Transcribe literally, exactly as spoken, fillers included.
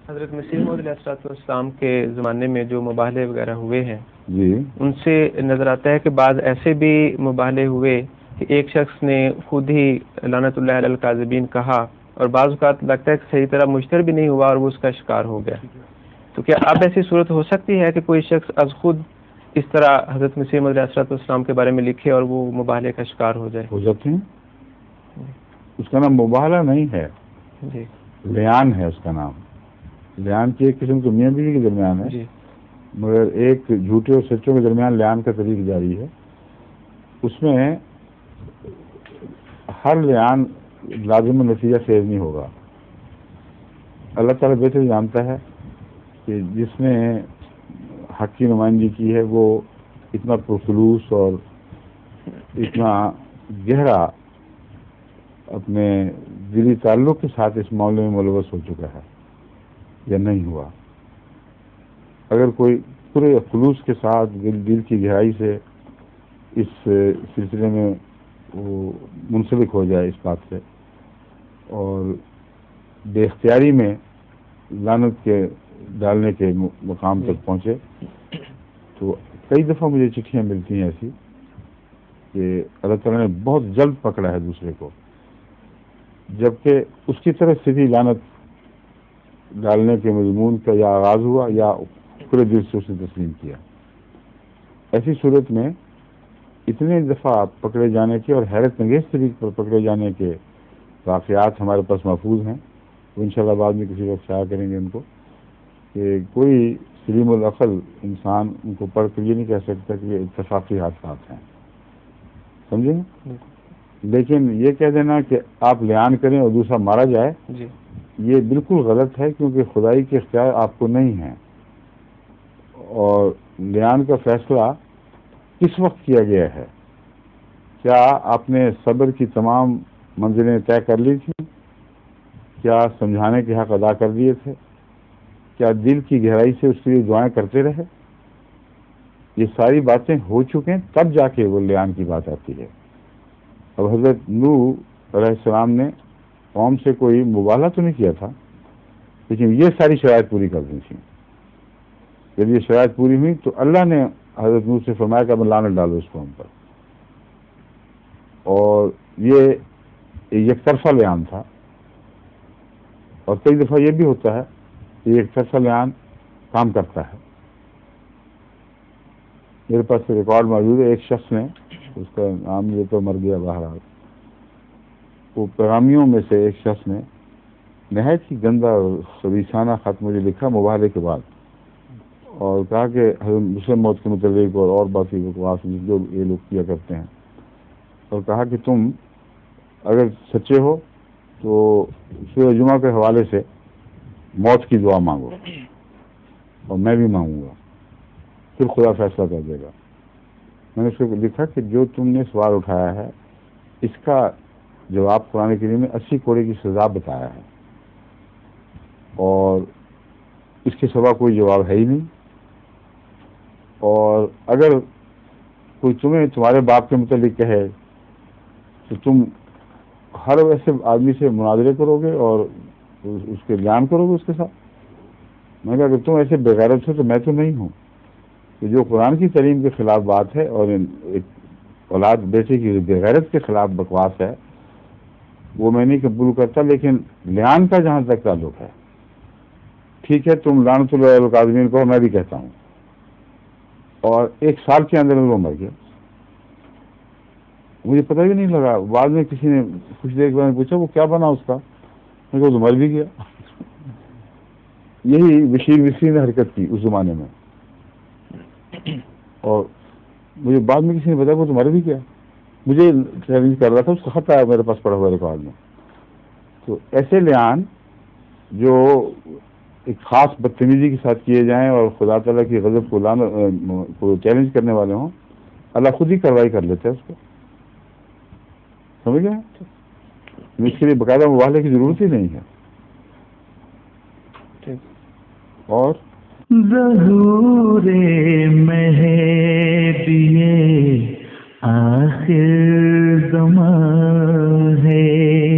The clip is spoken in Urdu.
حضرت مسیح موعود علیہ السلام کے زمانے میں جو مباہلے وغیرہ ہوئے ہیں جی ان سے نظر آتا ہے کہ بعض ایسے بھی مباہلے ہوئے کہ ایک شخص نے خود ہی لعنت اللہ علی الکاذبین کہا، اور بعض اوقات لگتا ہے کہ صحیح طرح مشتر بھی نہیں ہوا اور وہ اس کا شکار ہو گیا. تو کیا اب ایسی صورت ہو سکتی ہے کہ کوئی شخص از خود اس طرح حضرت مسیح موعود علیہ السلام کے بارے میں لکھے اور وہ مباہلے کا شکار ہو جائے؟ ہو جاتے ہیں. اس کا نام مباہلہ نہیں ہے، جی لیان ہے اس کا نام. لیان کی ایک قسم تو میاں بیوی کے درمیان ہے، جی مگر ایک جھوٹے اور سچوں کے درمیان لیان کا طریق جاری ہے. اس میں ہر لیان لازم نتیجہ خیز نہیں ہوگا. اللہ تعالیٰ بہتر جانتا ہے کہ جس نے حق کی نمائندگی کی ہے وہ اتنا پرخلوص اور اتنا گہرا اپنے دلی تعلق کے ساتھ اس معاملے میں ملوث ہو چکا ہے یا نہیں ہوا. اگر کوئی پورے خلوص کے ساتھ دل دل کی گہرائی سے اس سلسلے میں وہ منسلک ہو جائے اس بات سے اور بے اختیاری میں لعنت کے ڈالنے کے مقام تک پہنچے، تو کئی دفعہ مجھے چٹھیاں ملتی ہیں ایسی کہ اللہ تعالیٰ نے بہت جلد پکڑا ہے دوسرے کو، جبکہ اس کی طرف سے بھی لعنت ڈالنے کے مضمون کا یا آغاز ہوا یا پورے دل سے اسے تسلیم کیا. ایسی صورت میں اتنے دفعہ پکڑے جانے کے اور حیرت انگیز طریقے پر پکڑے جانے کے واقعات ہمارے پاس محفوظ ہیں. وہ انشاءاللہ بعد میں کسی وقت شائع کریں گے ان کو، کہ کوئی سلیم العقل انسان ان کو پڑھ کر یہ نہیں کہہ سکتا کہ یہ اتفاقی حادثات ہیں، سمجھیں. لیکن یہ کہہ دینا کہ آپ لیان کریں اور دوسرا مارا جائے، جی یہ بالکل غلط ہے، کیونکہ خدائی کے اختیار آپ کو نہیں ہیں. اور لیان کا فیصلہ کس وقت کیا گیا ہے؟ کیا آپ نے صبر کی تمام منزلیں طے کر لی تھیں؟ کیا سمجھانے کے حق ادا کر دیے تھے؟ کیا دل کی گہرائی سے اس کے لیے دعائیں کرتے رہے؟ یہ ساری باتیں ہو چکیں تب جا کے وہ لیان کی بات آتی ہے. اب حضرت نوح علیہ السلام نے قوم سے کوئی مباہلہ تو نہیں کیا تھا، لیکن یہ ساری شرائط پوری کر دی تھیں. جب یہ شرائط پوری ہوئی تو اللہ نے حضرت نوح سے فرمایا کہ اب لعنت ڈالو اس قوم پر. اور یہ یک طرفہ لیان تھا. اور کئی دفعہ یہ بھی ہوتا ہے کہ ایک طرفہ لیان کام کرتا ہے. میرے پاس ریکارڈ موجود ہے، ایک شخص نے، اس کا نام یہ تو مر گیا بہرحال، وہ پیغامیوں میں سے ایک شخص نے نہایت ہی گندا اور خبیثانہ خط مجھے لکھا مباہلے کے بعد، اور کہا کہ مسلم موت کے متعلق اور اور باقی بکواس جو یہ لوگ کیا کرتے ہیں، اور کہا کہ تم اگر سچے ہو تو سورہ جمعہ کے حوالے سے موت کی دعا مانگو اور میں بھی مانگوں گا، پھر خدا فیصلہ کر دے گا. میں نے اس کو لکھا کہ جو تم نے سوال اٹھایا ہے اس کا جواب قرآن کریم میں اسی کوڑے کی سزا بتایا ہے، اور اس کے سوا کوئی جواب ہے ہی نہیں. اور اگر کوئی تمہیں تمہارے باپ کے متعلق کہے تو تم ہر ویسے آدمی سے مناظرے کرو گے اور اس کے بیان کرو گے اس کے ساتھ. میں نے کہا کہ تم ایسے بغیرت ہو تو میں تو نہیں ہوں. کہ جو قرآن کی تعلیم کے خلاف بات ہے اور ایک اولاد بیٹے کی بغیرت کے خلاف بکواس ہے وہ میں نہیں قبول کرتا. لیکن لیان کا جہاں تک تعلق ہے، ٹھیک ہے تم لعنت اللہ علی الکاذبین کو، میں بھی کہتا ہوں. اور ایک سال کے اندر وہ مر گیا، مجھے پتہ بھی نہیں لگا. بعد میں کسی نے کچھ دیر کے بعد پوچھا وہ کیا بنا اس کا، میں کہا وہ تو مر بھی گیا. یہی بشیر وسری نے حرکت کی اس زمانے میں، اور مجھے بعد میں کسی نے بتایا وہ تو مر بھی گیا. مجھے چیلنج کر رہا تھا، اس کا خط آیا میرے پاس پڑا ہوا ریکارڈ میں. تو ایسے لیان جو ایک خاص بدتمیزی کے ساتھ کیے جائیں اور خدا تعالیٰ کی غضب کو لان کو چیلنج کرنے والے ہوں، اللہ خود ہی کارروائی کر لیتا ہے اس کو، سمجھ گئے. اس کے لیے باقاعدہ مباہلے کی ضرورت ہی نہیں ہے. اور ظہور مہدی آخر زمان ہے،